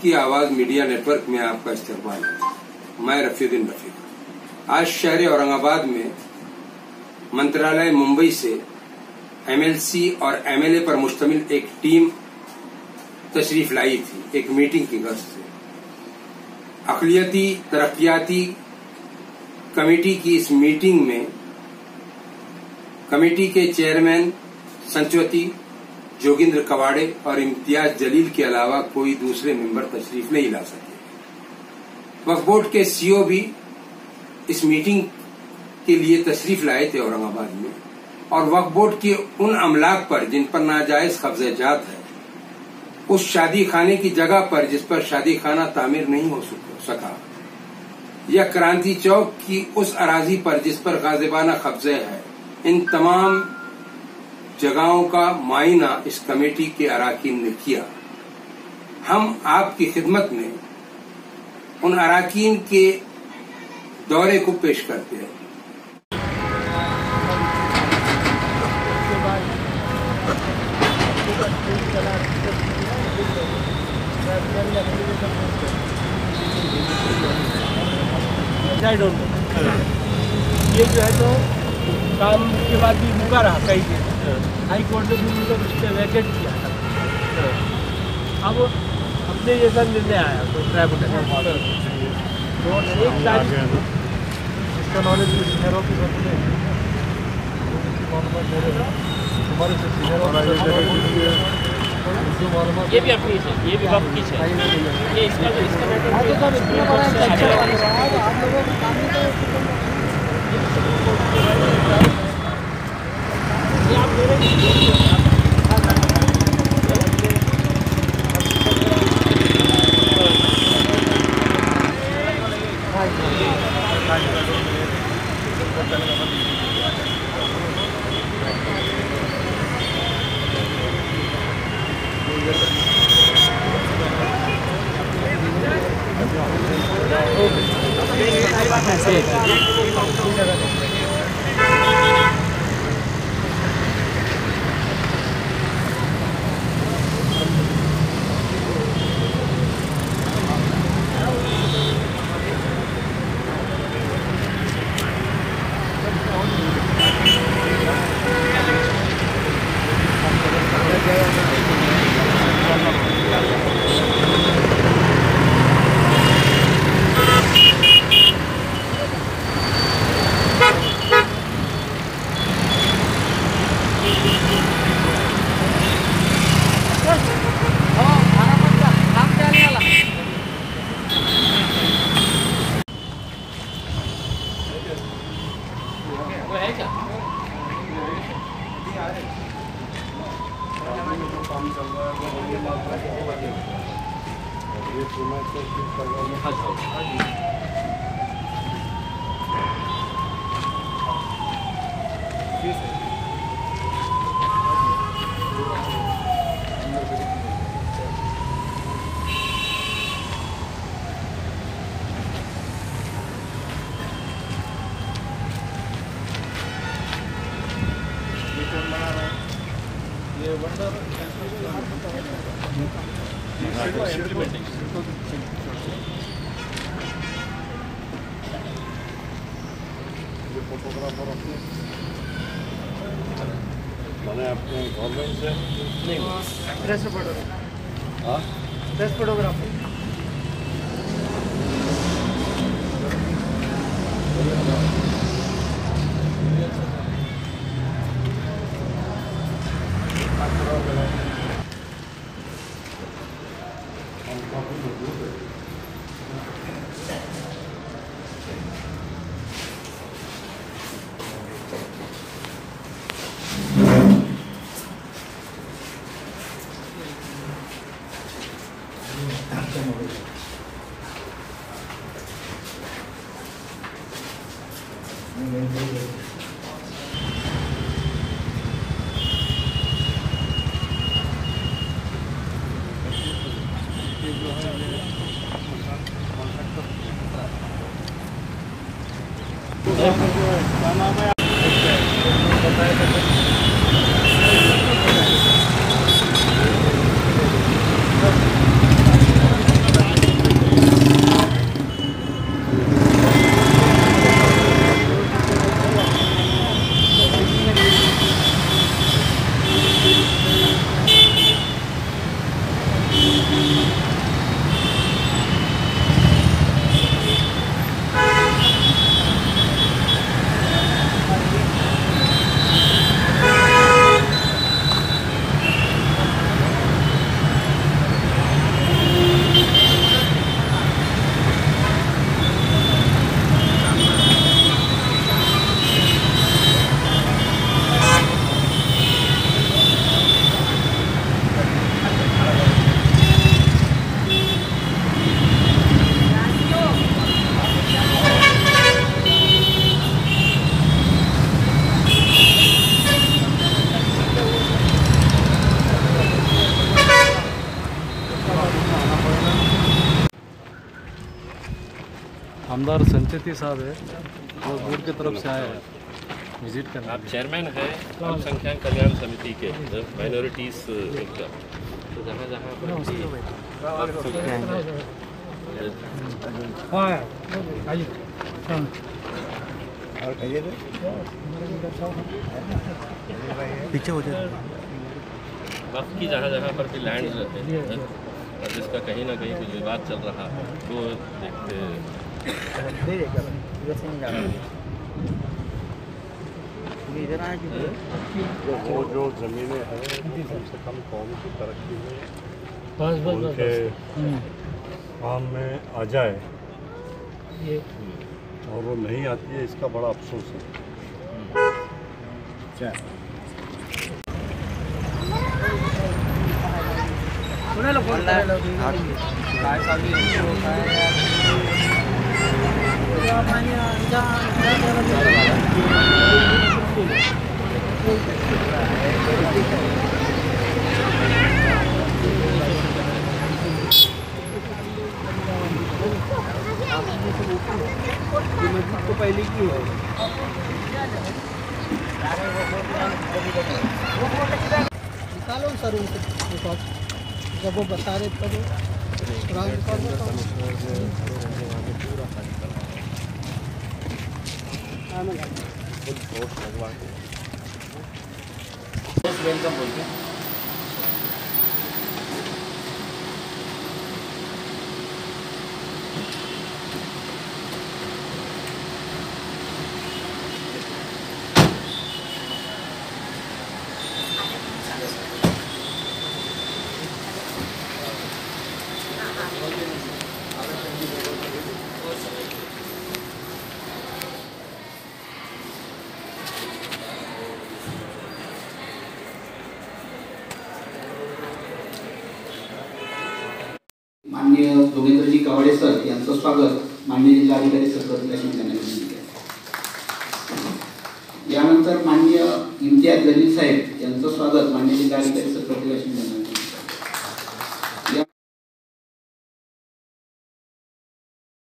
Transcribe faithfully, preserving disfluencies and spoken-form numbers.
की आवाज media network में आपका इस्तकबाल है। मैं रफीउद्दीन रफीक। आज शहर औरंगाबाद में मंत्रालय मुंबई से एमएलसी और एमएलए पर मुश्तमिल एक टीम तशरीफ लाई थी एक मीटिंग की गश्त से। अक़लियती तरक्याती कमेटी की इस मीटिंग में कमेटी के चेयरमैन संचवती, जोगिंद्र कवाड़े और इम्तियाज जलील के अलावा कोई दूसरे मेंबर तशरीफ नहीं ला सके। वक्फ बोर्ड के सीईओ भी इस मीटिंग के लिए तशरीफ लाए थे औरंगाबाद में, और वक्फ बोर्ड के उन अमलाक पर जिन पर नाजायज कब्जा जात है, उस शादी खाने की जगह पर जिस पर शादी खाना तामीर नहीं हो सका, या क्रांति चौक की उस अराजी पर जिस पर गाजिबाना कब्जा है, इन तमाम जगहों का मायना इस कमेटी के अराकीन ने किया। हम आपकी खिदमत में उन अराकीन के दौरे को पेश करते हैं। ये जो है तो काम के बाद भी रुका रहा कई दिन। हाई कोर्ट ने भी उनको उससे वैकेट किया था। अब अपने जैसा निर्णय आया तो ट्राइब्यूनल तो एक तारीख इसका नॉलेज सीनियरों की ये भी अपनी है, ये भी वक्त की है, ये इसका इसका मैंने अपने गवर्नमेंट से नहीं प्रेस फोटोग्राफर। हाँ प्रेस फोटोग्राफर क्या नाम है? आमदार संचेती साहब है और बोर्ड की तरफ से आए हैं विजिट करना। आप चेयरमैन हैं अल्पसंख्यक कल्याण समिति के माइनॉरिटीज का, तो जहाँ जहाँ पर पीछे हो जाए वक्त की जहाँ जहाँ पर भी लैंड है और जिसका कहीं ना कहीं कुछ विवाद चल रहा है तो देखते वो जो ज़मीनें हैं कम से कम कौम की तरक्की में उनके काम में आ जाए और वो नहीं आती है, इसका बड़ा अफसोस है। तो पहले की है निकालो सर उनसे जब वो बता रहे तब माननीय जोगेंद्रजी कवाडे सर यांचं स्वागत माननीय जिल्हाधिकारी सर करतील अशी त्यांना विनंती आहे। यानंतर माननीय इम्तियाज जलील साहेब यांचं स्वागत माननीय जिल्हाधिकारी सर करतील अशी विनंती आहे।